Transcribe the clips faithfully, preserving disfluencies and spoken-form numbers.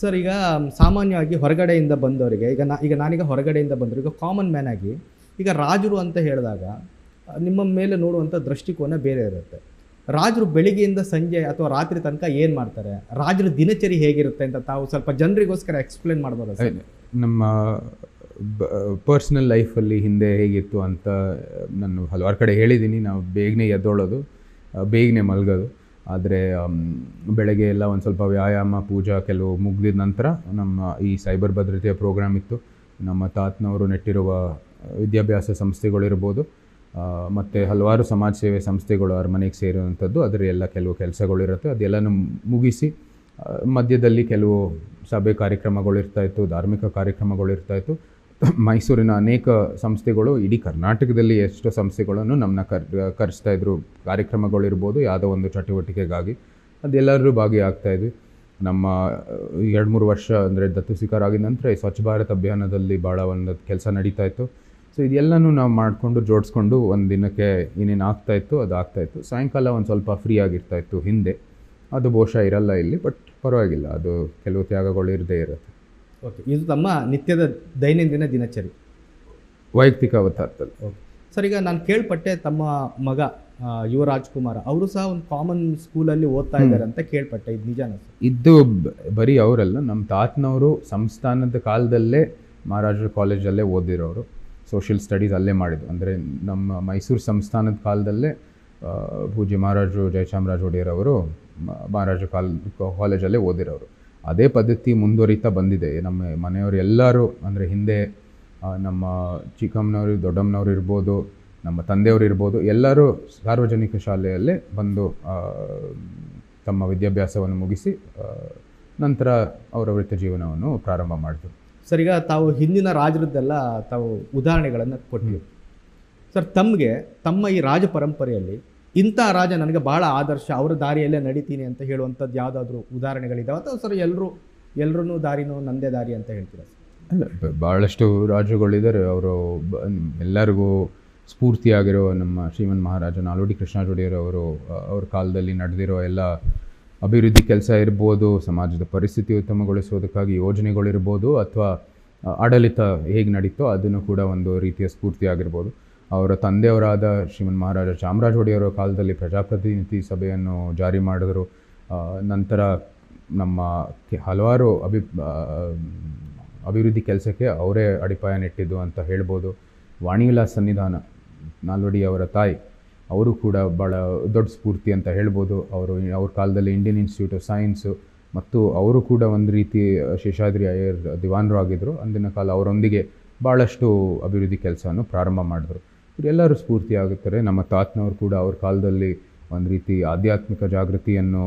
Sir, ಈಗ ಸಾಮಾನ್ಯವಾಗಿ ಹೊರಗಡೆಯಿಂದ ಬಂದವರಿಗೆ, ಈಗ ನಾ ಈಗ ನಾನೀಗ ಹೊರಗಡೆಯಿಂದ ಬಂದರು, ಈಗ ಕಾಮನ್ ಮ್ಯಾನ್ ಆಗಿ ಈಗ ರಾಜರು ಅಂತ ಹೇಳಿದಾಗ ನಿಮ್ಮ ಮೇಲೆ ನೋಡುವಂಥ ದೃಷ್ಟಿಕೋನ ಬೇರೆ ಇರುತ್ತೆ. ರಾಜರು ಬೆಳಿಗ್ಗೆಯಿಂದ ಸಂಜೆ ಅಥವಾ ರಾತ್ರಿ ತನಕ ಏನು ಮಾಡ್ತಾರೆ, ರಾಜರ ದಿನಚರಿ ಹೇಗಿರುತ್ತೆ ಅಂತ ತಾವು ಸ್ವಲ್ಪ ಜನರಿಗೋಸ್ಕರ ಎಕ್ಸ್ಪ್ಲೇನ್ ಮಾಡ್ಬೋದು ಸರ್? ನಮ್ಮ ಪರ್ಸ್ನಲ್ ಲೈಫಲ್ಲಿ ಹಿಂದೆ ಹೇಗಿತ್ತು ಅಂತ ನಾನು ಹಲವಾರು ಕಡೆ ಹೇಳಿದ್ದೀನಿ. ನಾವು ಬೇಗನೆ ಎದ್ದೋಳೋದು, ಬೇಗನೆ ಮಲಗೋದು. ಆದರೆ ಬೆಳಗ್ಗೆ ಎಲ್ಲ ಒಂದು ಸ್ವಲ್ಪ ವ್ಯಾಯಾಮ, ಪೂಜಾ ಕೆಲವು ಮುಗಿದ ನಂತರ ನಮ್ಮ ಈ ಸೈಬರ್ ಭದ್ರತೆಯ ಪ್ರೋಗ್ರಾಮ್ ಇತ್ತು. ನಮ್ಮ ತಾತನವರು ನೆಟ್ಟಿರುವ ವಿದ್ಯಾಭ್ಯಾಸ ಸಂಸ್ಥೆಗಳಿರ್ಬೋದು, ಮತ್ತು ಹಲವಾರು ಸಮಾಜ ಸೇವೆ ಸಂಸ್ಥೆಗಳು ಅವ್ರ ಮನೆಗೆ ಸೇರುವಂಥದ್ದು, ಅದರ ಎಲ್ಲ ಕೆಲವು ಕೆಲಸಗಳಿರುತ್ತೆ. ಅದೆಲ್ಲನೂ ಮುಗಿಸಿ ಮಧ್ಯದಲ್ಲಿ ಕೆಲವು ಸಭೆ ಕಾರ್ಯಕ್ರಮಗಳಿರ್ತಾಯಿತ್ತು, ಧಾರ್ಮಿಕ ಕಾರ್ಯಕ್ರಮಗಳಿರ್ತಾಯಿತ್ತು. ಮೈಸೂರಿನ ಅನೇಕ ಸಂಸ್ಥೆಗಳು, ಇಡೀ ಕರ್ನಾಟಕದಲ್ಲಿ ಎಷ್ಟೋ ಸಂಸ್ಥೆಗಳನ್ನು ನಮ್ಮನ್ನ ಕರ್ ಕರೆಸ್ತಾಯಿದ್ರು. ಕಾರ್ಯಕ್ರಮಗಳಿರ್ಬೋದು, ಯಾವುದೋ ಒಂದು ಚಟುವಟಿಕೆಗಾಗಿ ಅದೆಲ್ಲರೂ ಭಾಗಿಯಾಗ್ತಾಯಿದ್ವಿ. ನಮ್ಮ ಎರಡು ಮೂರು ವರ್ಷ ಅಂದರೆ ದತ್ತು ಸ್ವೀಕಾರ ಆಗಿದ ನಂತರ ಈ ಸ್ವಚ್ಛ ಭಾರತ್ ಅಭಿಯಾನದಲ್ಲಿ ಭಾಳ ಒಂದು ಕೆಲಸ ನಡೀತಾಯಿತ್ತು. ಸೊ ಇದೆಲ್ಲನೂ ನಾವು ಮಾಡಿಕೊಂಡು ಜೋಡಿಸ್ಕೊಂಡು ಒಂದು ದಿನಕ್ಕೆ ಏನೇನು ಆಗ್ತಾಯಿತ್ತು ಅದು ಆಗ್ತಾಯಿತ್ತು. ಸಾಯಂಕಾಲ ಒಂದು ಸ್ವಲ್ಪ ಫ್ರೀ ಆಗಿರ್ತಾಯಿತ್ತು. ಹಿಂದೆ ಅದು ಬಹುಶಃ ಇರಲ್ಲ ಇಲ್ಲಿ, ಬಟ್ ಪರವಾಗಿಲ್ಲ, ಅದು ಕೆಲವು ತ್ಯಾಗಗಳು ಇರದೇ ಇರುತ್ತೆ. ಓಕೆ, ಇದು ತಮ್ಮ ನಿತ್ಯದ ದೈನಂದಿನ ದಿನಚರಿ ವೈಯಕ್ತಿಕ ಅವತಾರದಲ್ಲಿ. ಓಕೆ ಸರ್, ಈಗ ನಾನು ಕೇಳ್ಪಟ್ಟೆ ತಮ್ಮ ಮಗ ಯುವರಾಜ್ ಕುಮಾರ್ ಅವರು ಸಹ ಒಂದು ಕಾಮನ್ ಸ್ಕೂಲಲ್ಲಿ ಓದ್ತಾ ಇದ್ದಾರೆ ಅಂತ ಕೇಳ್ಪಟ್ಟೆ, ಇದು ನಿಜಾನ ಸರ್? ಇದು ಬರೀ ಅವರಲ್ಲ, ನಮ್ಮ ತಾತನವರು ಸಂಸ್ಥಾನದ ಕಾಲದಲ್ಲೇ ಮಹಾರಾಜರ ಕಾಲೇಜಲ್ಲೇ ಓದಿರೋರು. ಸೋಷಿಯಲ್ ಸ್ಟಡೀಸ್ ಅಲ್ಲೇ ಮಾಡಿದ್ದು. ಅಂದರೆ ನಮ್ಮ ಮೈಸೂರು ಸಂಸ್ಥಾನದ ಕಾಲದಲ್ಲೇ ಪೂಜ್ಯ ಮಹಾರಾಜರು ಜಯಚಾಮರಾಜ ಒಡೆಯರ್ ಅವರು ಮಹಾರಾಜ ಕಾಲ್ ಕಾಲೇಜಲ್ಲೇ ಓದಿರೋರು. ಅದೇ ಪದ್ಧತಿ ಮುಂದುವರಿತಾ ಬಂದಿದೆ. ನಮ್ಮ ಮನೆಯವರು ಎಲ್ಲರೂ, ಅಂದರೆ ಹಿಂದೆ ನಮ್ಮ ಚಿಕ್ಕಮ್ಮನವರು, ದೊಡ್ಡಮ್ಮನವರು ಇರ್ಬೋದು, ನಮ್ಮ ತಂದೆಯವರು ಇರ್ಬೋದು, ಎಲ್ಲರೂ ಸಾರ್ವಜನಿಕ ಶಾಲೆಯಲ್ಲೇ ಬಂದು ತಮ್ಮ ವಿದ್ಯಾಭ್ಯಾಸವನ್ನು ಮುಗಿಸಿ ನಂತರ ಅವರ ವೃತ್ತಿ ಜೀವನವನ್ನು ಪ್ರಾರಂಭ ಮಾಡಿದ್ರು. ಸರ್, ಈಗ ತಾವು ಹಿಂದಿನ ರಾಜರದ್ದೆಲ್ಲ ತಾವು ಉದಾಹರಣೆಗಳನ್ನು ಕೊಟ್ಟಿವಿ ಸರ್. ತಮಗೆ ತಮ್ಮ ಈ ರಾಜ ಪರಂಪರೆಯಲ್ಲಿ ಇಂಥ ರಾಜ ನನಗೆ ಭಾಳ ಆದರ್ಶ, ಅವರ ದಾರಿಯಲ್ಲೇ ನಡೀತೀನಿ ಅಂತ ಹೇಳುವಂಥದ್ದು ಯಾವುದಾದ್ರೂ ಉದಾಹರಣೆಗಳಿದ್ದಾವೆ ಅಥವಾ ಸರ್ ಎಲ್ಲರೂ ಎಲ್ಲರೂ ದಾರಿನೂ ನಂದೇ ದಾರಿ ಅಂತ ಹೇಳ್ತೀರಾ ಸರ್? ಅಲ್ಲ, ಭಾಳಷ್ಟು ರಾಜರುಗಳಿದ್ದಾರೆ. ಅವರು ಎಲ್ಲರಿಗೂ ಸ್ಫೂರ್ತಿಯಾಗಿರೋ ನಮ್ಮ ಶ್ರೀಮನ್ ಮಹಾರಾಜ ನಾಲ್ವಡಿ ಕೃಷ್ಣರಾಜ ಒಡೆಯರ್ ಅವರು ಅವ್ರ ಕಾಲದಲ್ಲಿ ನಡೆದಿರೋ ಎಲ್ಲ ಅಭಿವೃದ್ಧಿ ಕೆಲಸ ಇರ್ಬೋದು, ಸಮಾಜದ ಪರಿಸ್ಥಿತಿ ಉತ್ತಮಗೊಳಿಸೋದಕ್ಕಾಗಿ ಯೋಜನೆಗಳಿರ್ಬೋದು, ಅಥವಾ ಆಡಳಿತ ಹೇಗೆ ನಡೀತೋ ಅದನ್ನು ಕೂಡ ಒಂದು ರೀತಿಯ ಸ್ಫೂರ್ತಿಯಾಗಿರ್ಬೋದು. ಅವರ ತಂದೆಯವರಾದ ಶ್ರೀಮನ್ ಮಹಾರಾಜ ಚಾಮರಾಜ ಒಡೆಯರ ಕಾಲದಲ್ಲಿ ಪ್ರಜಾಪ್ರತಿನಿಧಿ ಸಭೆಯನ್ನು ಜಾರಿ ಮಾಡಿದ್ರು. ನಂತರ ನಮ್ಮ ಹಲವಾರು ಅಭಿ ಅಭಿವೃದ್ಧಿ ಕೆಲಸಕ್ಕೆ ಅವರೇ ಅಡಿಪಾಯ ನೆಟ್ಟಿದ್ದು ಅಂತ ಹೇಳ್ಬೋದು. ವಾಣಿವಿಲಾಸ ಸನ್ನಿಧಾನ, ನಾಲ್ವಡಿ ಅವರ ತಾಯಿ, ಅವರು ಕೂಡ ಭಾಳ ದೊಡ್ಡ ಸ್ಫೂರ್ತಿ ಅಂತ ಹೇಳ್ಬೋದು. ಅವರು ಅವ್ರ ಕಾಲದಲ್ಲಿ ಇಂಡಿಯನ್ ಇನ್ಸ್ಟಿಟ್ಯೂಟ್ ಆಫ್ ಸೈನ್ಸು, ಮತ್ತು ಅವರು ಕೂಡ ಒಂದು ರೀತಿ ಶೇಷಾದ್ರಿ ಅಯ್ಯರ್ ದಿವಾನರು ಆಗಿದ್ದರು. ಅಂದಿನ ಕಾಲ ಅವರೊಂದಿಗೆ ಭಾಳಷ್ಟು ಅಭಿವೃದ್ಧಿ ಕೆಲಸವನ್ನು ಪ್ರಾರಂಭ ಮಾಡಿದ್ರು. ಇವರೆಲ್ಲರೂ ಸ್ಫೂರ್ತಿ ಆಗುತ್ತಾರೆ. ನಮ್ಮ ತಾತನವರು ಕೂಡ ಅವ್ರ ಕಾಲದಲ್ಲಿ ಒಂದು ರೀತಿ ಆಧ್ಯಾತ್ಮಿಕ ಜಾಗೃತಿಯನ್ನು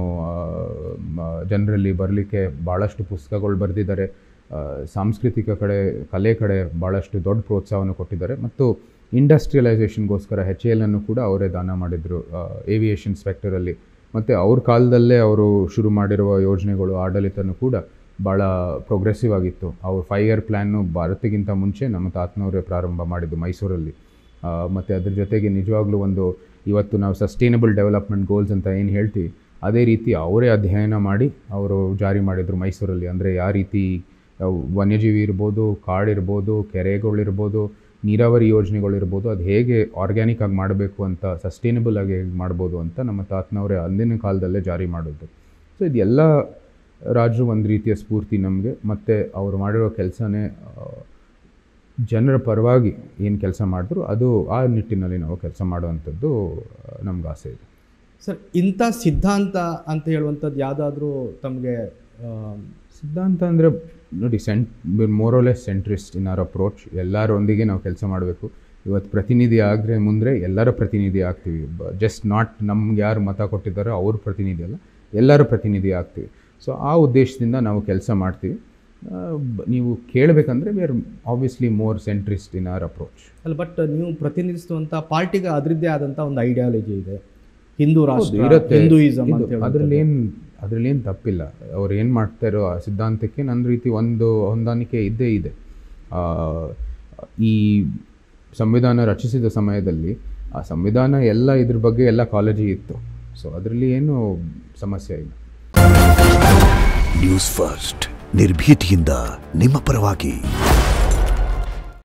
ಜನರಲ್ಲಿ ಬರಲಿಕ್ಕೆ ಭಾಳಷ್ಟು ಪುಸ್ತಕಗಳು ಬರೆದಿದ್ದಾರೆ. ಸಾಂಸ್ಕೃತಿಕ ಕಡೆ, ಕಲೆ ಕಡೆ ಭಾಳಷ್ಟು ದೊಡ್ಡ ಪ್ರೋತ್ಸಾಹವನ್ನು ಕೊಟ್ಟಿದ್ದಾರೆ. ಮತ್ತು ಇಂಡಸ್ಟ್ರಿಯಲೈಸೇಷನ್ಗೋಸ್ಕರ ಹೆಚ್ ಎ ಎಲ್ ಅನ್ನು ಕೂಡ ಅವರೇ ದಾನ ಮಾಡಿದರು ಏವಿಯೇಷನ್ ಸೆಕ್ಟರಲ್ಲಿ. ಮತ್ತು ಅವ್ರ ಕಾಲದಲ್ಲೇ ಅವರು ಶುರು ಮಾಡಿರುವ ಯೋಜನೆಗಳು, ಆಡಳಿತನೂ ಕೂಡ ಭಾಳ ಪ್ರೋಗ್ರೆಸಿವ್ ಆಗಿತ್ತು. ಅವ್ರ ಫೈವ್ ಇಯರ್ ಪ್ಲ್ಯಾನು ಭಾರತಕ್ಕಿಂತ ಮುಂಚೆ ನಮ್ಮ ತಾತನವರೇ ಪ್ರಾರಂಭ ಮಾಡಿದ್ದು ಮೈಸೂರಲ್ಲಿ. ಮತ್ತು ಅದ್ರ ಜೊತೆಗೆ ನಿಜವಾಗ್ಲೂ ಒಂದು ಇವತ್ತು ನಾವು ಸಸ್ಟೈನಬಲ್ ಡೆವಲಪ್ಮೆಂಟ್ ಗೋಲ್ಸ್ ಅಂತ ಏನು ಹೇಳ್ತೀವಿ, ಅದೇ ರೀತಿ ಅವರೇ ಅಧ್ಯಯನ ಮಾಡಿ ಅವರು ಜಾರಿ ಮಾಡಿದರು ಮೈಸೂರಲ್ಲಿ. ಅಂದರೆ ಯಾವ ರೀತಿ ವನ್ಯಜೀವಿ ಇರ್ಬೋದು, ಕಾಡಿರ್ಬೋದು, ಕೆರೆಗಳಿರ್ಬೋದು, ನೀರಾವರಿ ಯೋಜನೆಗಳಿರ್ಬೋದು, ಅದು ಹೇಗೆ ಆರ್ಗ್ಯಾನಿಕ್ ಆಗಿ ಮಾಡಬೇಕು ಅಂತ, ಸಸ್ಟೈನಬಲ್ ಆಗಿ ಹೇಗೆ ಮಾಡ್ಬೋದು ಅಂತ ನಮ್ಮ ತಾತನವರೇ ಅಂದಿನ ಕಾಲದಲ್ಲೇ ಜಾರಿ ಮಾಡೋದು. ಸೊ ಇದೆಲ್ಲ ರಾಜರು ಒಂದು ರೀತಿಯ ಸ್ಫೂರ್ತಿ ನಮಗೆ. ಮತ್ತು ಅವರು ಮಾಡಿರೋ ಕೆಲಸನೇ ಜನರ ಪರವಾಗಿ ಏನು ಕೆಲಸ ಮಾಡಿದ್ರು ಅದು ಆ ನಿಟ್ಟಿನಲ್ಲಿ ನಾವು ಕೆಲಸ ಮಾಡುವಂಥದ್ದು ನಮ್ಗೆ ಆಸೆ ಇದೆ ಸರ್. ಇಂಥ ಸಿದ್ಧಾಂತ ಅಂತ ಹೇಳುವಂಥದ್ದು ಯಾವುದಾದ್ರೂ ತಮಗೆ? ಸಿದ್ಧಾಂತ ಅಂದರೆ ನೋಡಿ, cent more or less centrist in our approach. ಎಲ್ಲರೊಂದಿಗೆ ನಾವು ಕೆಲಸ ಮಾಡಬೇಕು. ಇವತ್ತು ಪ್ರತಿನಿಧಿ ಆದರೆ ಮುಂದೆ ಎಲ್ಲರ ಪ್ರತಿನಿಧಿ ಆಗ್ತೀವಿ. ಜಸ್ಟ್ ನಾಟ್ ನಮ್ಗೆ ಯಾರು ಮತ ಕೊಟ್ಟಿದ್ದಾರೋ ಅವ್ರ ಪ್ರತಿನಿಧಿ ಅಲ್ಲ, ಎಲ್ಲರ ಪ್ರತಿನಿಧಿ ಆಗ್ತೀವಿ. ಸೊ ಆ ಉದ್ದೇಶದಿಂದ ನಾವು ಕೆಲಸ ಮಾಡ್ತೀವಿ. ನೀವು ಕೇಳಬೇಕಂದ್ರೆ we are obviously more centrist in our approach. ಅಲ್ಲ, ಬಟ್ ನೀವು ಪ್ರತಿನಿಧಿಸುವಂಥ ಪಾರ್ಟಿಗೆ ಅದರದ್ದೇ ಆದಂಥ ಒಂದು ಐಡಿಯಾಲಜಿ ಇದೆ, ಹಿಂದೂ ರಾಷ್ಟ್ರ ಇರುತ್ತೆ, ಹಿಂದೂಯಿಸಮ್. ಅದರಲ್ಲಿ ಏನು ಅದರಲ್ಲಿ ಏನು ತಪ್ಪಿಲ್ಲ. ಅವ್ರು ಏನು ಮಾಡ್ತಾರೋ ಆ ಸಿದ್ಧಾಂತಕ್ಕೆ ನನ್ನ ರೀತಿ ಒಂದು ಹೊಂದಾಣಿಕೆ ಇದ್ದೇ ಇದೆ. ಈ ಸಂವಿಧಾನ ರಚಿಸಿದ ಸಮಯದಲ್ಲಿ ಆ ಸಂವಿಧಾನ ಎಲ್ಲ ಇದ್ರ ಬಗ್ಗೆ ಎಲ್ಲ ಕಾಳಜಿ ಇತ್ತು. ಸೊ ಅದರಲ್ಲಿ ಏನು ಸಮಸ್ಯೆ ಇಲ್ಲ. News first. ನಿರ್ಭೀತಿಯಿಂದ ನಿಮ್ಮ ಪರವಾಗಿ.